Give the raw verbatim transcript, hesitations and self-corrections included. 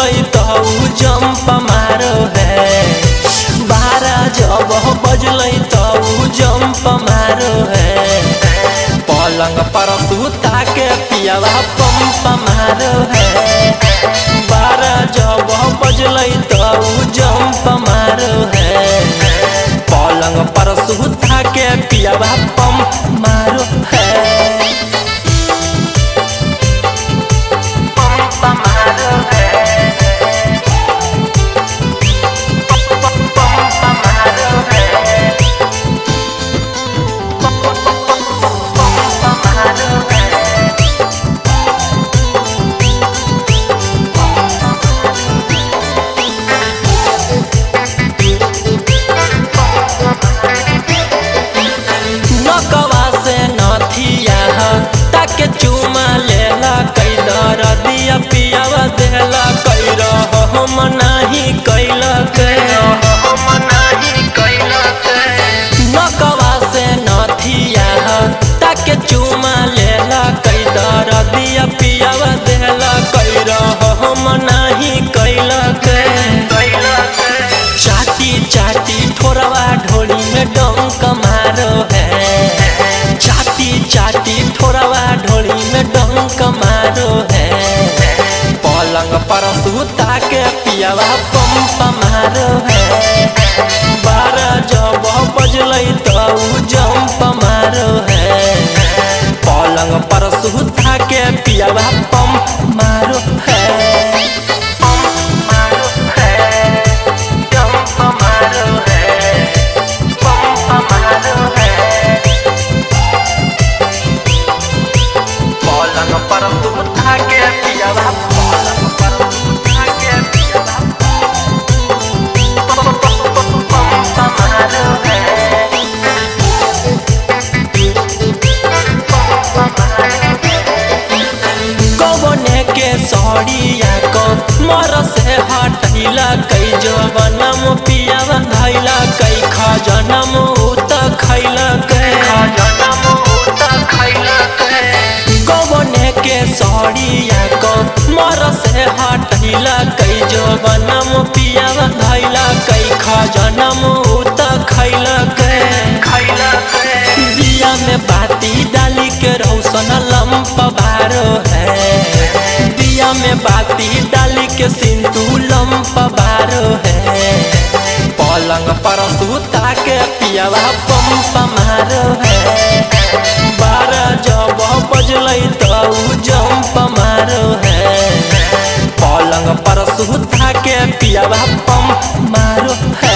बजलई तो जंप मारो है। बारह जब बजलई तो जंप मारो है। पलंग पर सुता के पियावा पंप मारो है। बारह जब बजलई तो जंप मारो है। पलंग पर सुता के पियावा पंप मारो है। ताके चुमा लेला कई दर दिया पियावा देला कई रहो मनाही कैला के नकवा से नथिया ताके चुमा लेला कई दर दिया पियावा देला कई रहो मनाही कैला के चाटी चाटी थोड़वा ढोली में डंक मारो है। चाटी चाटी थोड़वा ढोली में डंक मारो है। पलंग पर सुता के पियावा पंप मारो है। बारह जब बजलई तो जंप मारो है। पलंग पर सुता के पियावा पंप मारो है। सड़िया को मर से हटैला कई जवनम पियावा धैला कई खजनम उत खैला गवने के सड़िया को मर से हटैला कई जवनम पियावा धैला कई खजनम उत खैला दिया में बाती डाली के रौशन लंप बारो है। दिया में बाती डाली के सिंदूर लंप बारो है। पलंग पर सुता के पियावा पंप मारो है। बारह जब बजलई तो जंप मारो है। पलंग पर सुता के पियावा पंप मारो है।